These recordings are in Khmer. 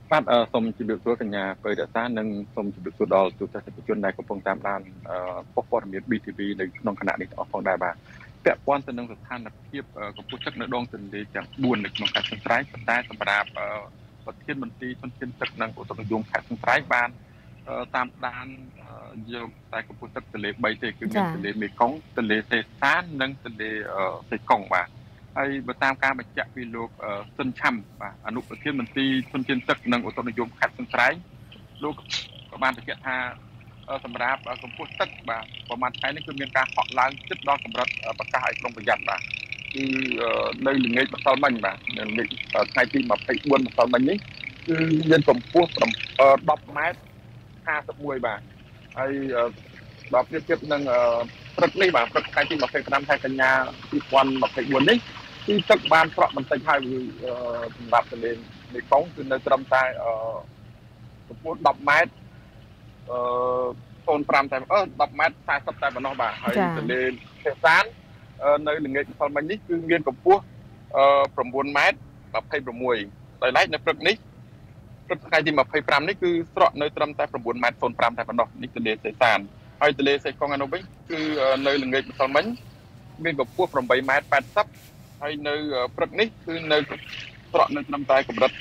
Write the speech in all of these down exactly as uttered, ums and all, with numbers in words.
បាទសូមជម្រាបសួរកញ្ញាពៅរក្សានិងសូមជម្រាបសួរដល់ទូទាំងប្រជាជនដែលកំពុងតាមដានប៉ុស្តិ៍ព័ត៌មាន ប៊ី ទី វី នៅក្នុងគណៈនេះទាំងអស់ផងដែរបាទពាក់ព័ន្ធទៅនឹងស្ថានភាពកម្ពុជាទឹកនៅដងទន្លេទាំងបួននៅក្នុងខេត្តសង្ត្រៃប៉ុន្តែសម្រាប់ប្រធានមន្ត្រីធនធានទឹកនិងឧតុនិយមខេត្តសង្ត្រៃបានតាមដានយកតែកម្ពុជាទឹកទន្លេបីទេគឺមានទន្លេមេគង្គទន្លេសេសាននិងទន្លេសេកុងបាទហើយបើតាមការបញ្ជាក់ពីលោកស៊ិនឆាំបាទអនុប្រធានមន្ត្រីធនធានទឹកនិងឧតុនិយមខេត្តសង្ត្រៃលោកក៏បានបញ្ជាក់ថាសម្រាប់កម្ពុជាទឹកបាទប្រមាណថ្ងៃនេះគឺមានការហក់ឡើងជិតដល់កម្រិតប្រកាសឲ្យប្រុងប្រយ័ត្នបាទគឺនៅល្ងាចម្សិលមិញបាទនៅល្ងាចថ្ងៃទីម្ភៃបួនម្សិលមិញនេះគឺមានកម្ពស់ដប់ម៉ែត្រហាសិបមួយបាទហើយដល់ប្រៀបធៀបនឹងព្រឹកនេះបាទព្រឹកថ្ងៃទីម្ភៃប្រាំខែកញ្ញាពីរពាន់ម្ភៃបួននេះគឺទឹកបានស្រកបន្តិចហើយសម្រាប់ទន្លេមេគង្គគឺនៅត្រឹមតែកម្ពស់ដប់ម៉ែត្រអឺศูนย์ប្រាំតែអឺដប់ម៉ែត្រ40តែប៉ុណ្ណោះបាទហើយទន្លេសេសាននៅល្ងាចម្សិលមិញនេះគឺមានកម្ពស់អឺ9ម៉ែត្រ26ដោយឡែកនៅព្រឹកនេះព្រឹកថ្ងៃទីម្ភៃប្រាំនេះគឺស្រកនៅត្រឹមតែ9ម៉ែត្រศูนย์ប្រាំតែប៉ុណ្ណោះនេះទន្លេសេសានហើយទន្លេសេកុងឯនោះវិញគឺនៅល្ងាចម្សិលមិញមានកម្ពស់8ម៉ែត្រ80ហើយនៅព្រឹកនេះគឺនៅស្រកនៅត្រឹមតែកម្រិត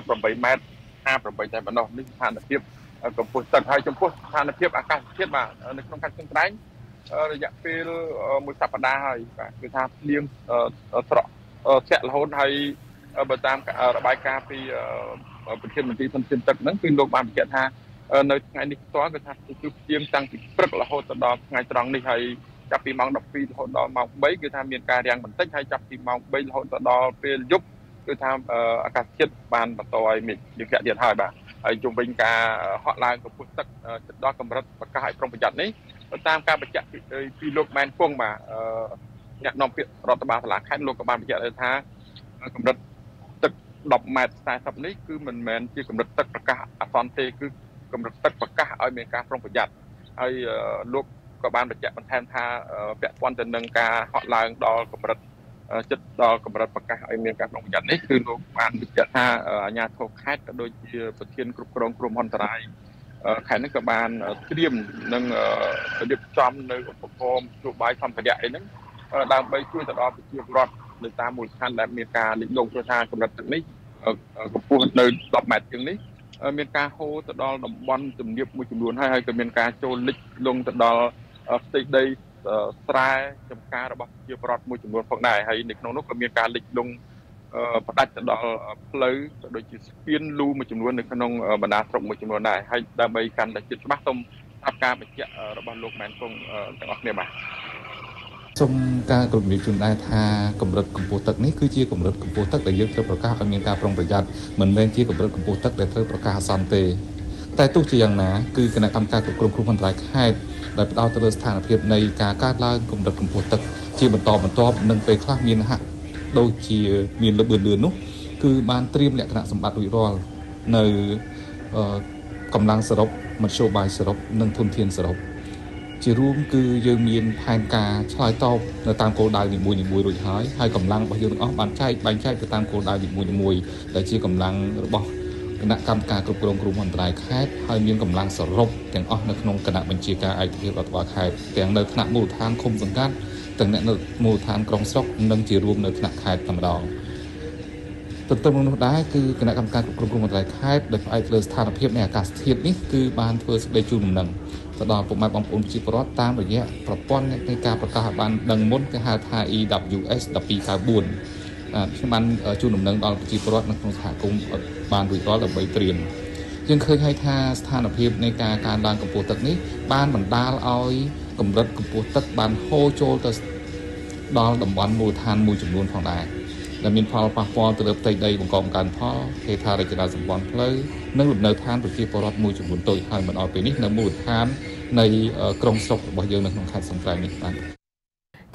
8ម៉ែត្រห้าสิบแปดតែប៉ុណ្ណោះនេះស្ថានភាពកម្ពុជាទឹកហើយចំពោះស្ថានភាពអាកាសធាតុបាទនៅក្នុងខេត្តសង្ត្រៃរយៈពេលមួយសប្តាហ៍ហើយបាទគឺថាភ្លៀងស្រកធ្លាក់រហូតហើយបើតាមរបាយការណ៍ពីប្រធានមន្ត្រីធនធានទឹកហ្នឹងគឺលោកបានបញ្ជាក់ថានៅថ្ងៃនេះផ្ទាល់គឺថាគឺភ្លៀងតាំងពីព្រឹករហូតដល់ថ្ងៃត្រង់នេះហើយចាប់ពីម៉ោងដប់ពីររហូតដល់ម៉ោងបីគឺថាមានការរាំងបន្តិចហើយចាប់ពីម៉ោងបីរហូតដល់ពេលយប់គឺថាអាកាសធាតុបានបន្តឲ្យមានយើងធាក់ទៀតហើយបាទហើយជុំវិញការហក់ឡើងកម្ពស់ទឹកជិតដល់កម្រិតប្រកាសឲ្យប្រុងប្រយ័ត្ននេះតាមការបញ្ជាក់ពីលោកម៉ែនគង់បាទអ្នកនាំពាក្យរដ្ឋបាលសាលាខេត្តលោកក៏បានបញ្ជាក់ថាកម្រិតទឹក10ម៉ែត្រ40នេះគឺមិនមែនជាកម្រិតទឹកប្រកាសអាសន្នទេគឺកម្រិតទឹកប្រកាសឲ្យមានការប្រុងប្រយ័ត្នហើយលោកក៏បានបញ្ជាក់បន្ថែមថាពាក់ព័ន្ធទៅនឹងការហក់ឡើងដល់កម្រិតចិត្តដល់កម្រិតប្រកាសឲ្យមានការប្រុងប្រយ័ត្ននេះគឺលោកបានបញ្ជាក់ថាអាជ្ញាធរខេត្តក៏ដូចជាប្រធានគ្រប់គ្រងគ្រោះមហន្តរាយខេត្តនេះក៏បានត្រៀមនិងរៀបចំនៅឧបករណ៍ជួបបាយសម្ភារៈអីហ្នឹងដើម្បីជួយទៅដល់ប្រជាពលរដ្ឋនៅតាមមូលដ្ឋានដែលមានការលិចលង់ព្រោះថាកម្រិតទឹកនេះកម្ពស់នៅ10ម៉ែត្រជាងនេះមានការហូរទៅដល់តំបន់ទំនាបមួយចំនួនហើយហើយក៏មានការចូលលិចលង់ទៅដល់ផ្ទៃដីស្រែចម្ការរបស់ប្រជាពលរដ្ឋមួយចំនួនផងដែរហើយនៅក្នុងនោះក៏មានការលិចលង់ផ្ដាច់ទៅដល់ផ្លូវក៏ដូចជាស្ពានលូមួយចំនួននៅក្នុងបណ្ដាស្រុកមួយចំនួនដែរហើយដើម្បីកាន់តែជិតច្បាស់សូមស្ដាប់ការបញ្ជាក់របស់លោកម៉ែនគង់ទាំងអស់គ្នាបាទសូមការគោរពជំរាបជូនដែរថាកម្រិតកម្ពស់ទឹកនេះគឺជាកម្រិតកម្ពស់ទឹកដែលយើងត្រូវប្រកាសឲ្យមានការប្រុងប្រយ័ត្នមិនមែនជាកម្រិតកម្ពស់ទឹកដែលត្រូវប្រកាសអាសន្នទេតែទោះជាយ៉ាងណាគឺគណៈកម្មការគ្រប់គ្រងគ្រោះមហន្តរាយខេត្តដែលផ្ដោតទៅលើស្ថានភាពនៃការកើនឡើងកម្រិតកម្ពស់ទឹកជាបន្តបន្ទាប់និងពេលខ្លះមានហាក់ដូចជាមានលឿនលឿននោះគឺបានត្រៀមលក្ខណៈសម្បត្តិរួចរាល់នៅកម្លាំងសរុបមធ្យោបាយសរុបនិងធនធានសរុបជារួមគឺយើងមានផែនការឆ្លើយតបនៅតាមគោលដៅនីមួយៗរួចហើយហើយកម្លាំងរបស់យើងទាំងអស់បានចែកបែងចែកទៅតាមគោលដៅនីមួយៗដែលជាកម្លាំងរបស់គណៈកម្មការគ្រប់គ្រងគ្រោះមហន្តរាយខេត្តហើយមានកម្លាំងសរុបទាំងអស់នៅក្នុងគណៈបញ្ជាការឯកភាពរដ្ឋបាលខេត្តទាំងនៅថ្នាក់មូលដ្ឋានឃុំសង្កាត់ទាំងអ្នកនៅមូលដ្ឋានក្រុងស្រុកនិងជារួមនៅថ្នាក់ខេត្តតែម្ដងទន្ទឹមនឹងនោះដែរគឺគណៈកម្មការគ្រប់គ្រងគ្រោះមហន្តរាយខេត្តដែលផ្អែកលើស្ថានភាពនៃអាកាសធាតុនេះគឺបានធ្វើសេចក្តីជូនដំណឹងទៅដល់ពុកម៉ែបងប្អូនប្រជាពលរដ្ឋតាមរយៈប្រព័ន្ធនៃការប្រកាសបានដឹងមុនគេហៅថា E W S một hai chín bốn ខ្ញុំបានជូនដំណឹងដល់ប្រជាពលរដ្ឋនៅក្នុងសហគមន៍បានរួចរាល់ដើម្បីត្រៀមយើងឃើញហើយថាស្ថានភាពនៃការកើនឡើងកម្ពស់ទឹកនេះបានបណ្ដាលឲ្យកម្រិតកម្ពស់ទឹកបានហូរចូលទៅដល់តំបន់មូលដ្ឋានមួយចំនួនផងដែរដែលមានផលប៉ះពាល់ទៅលើផ្ទៃដីបង្កបង្កើនផលហេដ្ឋារចនាសម្ព័ន្ធផ្លូវនិងលំនៅឋានប្រជាពលរដ្ឋមួយចំនួនតូចហើយមកដល់ពេលនេះនៅមូលដ្ឋាននៃក្រុងស្រុករបស់យើងនៅក្នុងខេត្តសង្ត្រៃនេះបាទ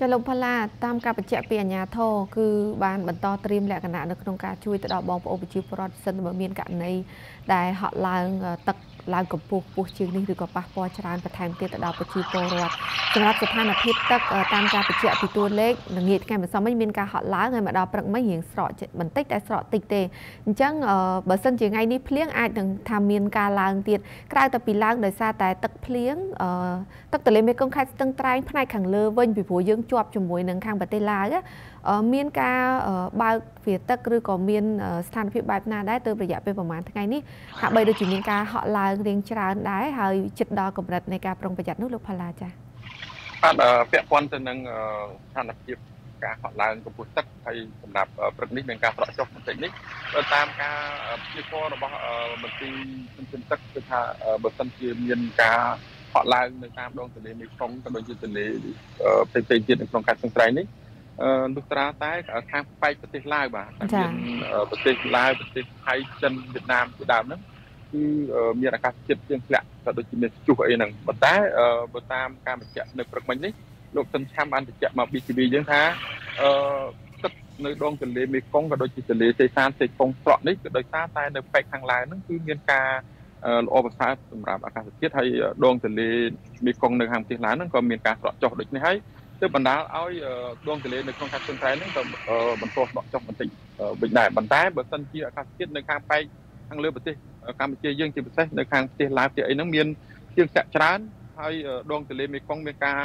จะลงพลาตามการประจักษ์ปีอัญญาโทคือบานบรรทอเตรียมแหลกขณะในโครงการช่วยตลอดบองโอปิจิปรอดเซนเบอร์เมียนกันในได้หอลางตักลางกับปูปูชื่อนี้หรือกับปะปอชรานประธานเตียตลอดประจิปรอดสำหรับสถานพิษตักตามการประจักษ์ปีตัวเล็กหนึ่งเหตุการณ์แบบซ้ำไม่มีการหอลางไงมาดาวปรักไม่เห็นสระมันติดแต่สระติดเตจังเบอร์เซนจีไงนี่เพลี้ยงอาจถึงทำมีการลางเตียกลายแต่ปีลางโดยซาแต่ตักเพลี้ยงตักแต่เลยไม่กงใครตั้งใจภายในขังเลอเว้นปีผัวยังจวบจมวยหนังข้างประเทศลาวเมียนกาบางเฟียตักหรือก็เมียนสถานพิบาลนาได้เติมระยะเป็นประมาณทั้งไงนี่หากใบโดยจุดเมียนกาhọลายเรียงจานได้หายจิตดอกำลังในการปรงประหยัดนุลูกพลาจ้ะบ้านเปียปอนจะนั่งสถานพิบการhọลายกับผู้ตักให้สำหรับประเด็นเป็นการประจบมันติดนี้ตามการที่ข้อเราบอกมันตีมันเป็นตักคือถ้าบทสัมเมียนกาhọลายในตามดวงทะเลมีคงกับดวงทะเลเป็นเป็นจิตในโครงการสงสัยนี้ลูกตาใต้ทางไปประเทศลาวบ่าเป็นประเทศลาวประเทศไทยจันเวียดนามสุดานั้นคือมีราคาเจ็ดเพียงแหละแต่โดยที่มีจุกไอ้หนึ่งบัดแต่บัดตามการบรรจัยในประมาณนี้ลูกต้นช้ำอันจะมาบีซีบียังท้าตัดในดวงทะเลมีกงกับโดยที่ทะเลเซซานเซกงเปราะนี้โดยตาใต้ในไปทางลาวนั่นคือเมียนกาโอเปซ่าสำหรับอากาศเทียดให้ดวงทะเลมีกงในทางที่ลาวนั่นก็มีการเปราะจอกโดยนี้ให้ซึ่งบรรดาเอาดวงทะเลในโครงการต้นไทรนั้นก็บรรทุกดอกจอกมันติบินได้บรรดาเบอร์สันที่อากาศเทียดในทางไปทางเรือประเทศการไปเจอยังจีบเซ่ในทางประเทศลาวเจอไอ้น้ำเมียนเชียงแสบชานให้ดวงทะเลมีกงมีการ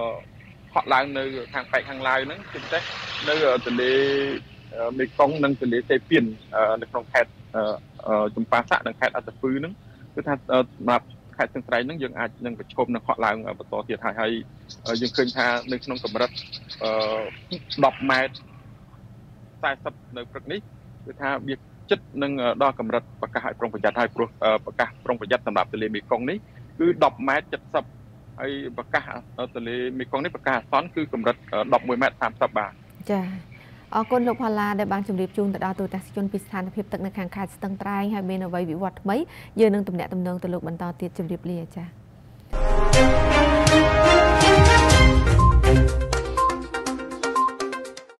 họ lạiในทางไปทางลาวนั้นจีบเซ่ในทะเลมีกงนั่งทะเลเซเปียนในโครงการจุ่มปลาสะในแคดอัตฟื้นนั้นคือถ้ามาใครสนใจนั่งยังอาจยังไปชมในเขาลาวประตูเทียไทยให้ยังเคยทาในขนมกับรัฐดอกไม้ใต้สับในประนี้คือถ้าเบียจัดนั่งดอกกับรัฐประกาศปรงประหยัดให้ประกาศปรงประหยัดสำหรับทะเลมีกองนี้คือดอกไม้จัดสับให้ประกาศทะเลมีกองนี้ประกาศซ้อนคือกับรัฐดอกมวยแม่สามสับบาทจ้ะออกคนลูกพลาได้บางจุดเรียบจูนแต่ดาวตัวแต่จนพิสานเพียบตักในทางขาดตั้งไตรให้เมนเอาไว้วิวัฒน์ไหมเยอะนึงตำแหน่งตำแหน่งตลกบรรทอเตียจุดเรียบเรียจ้ะ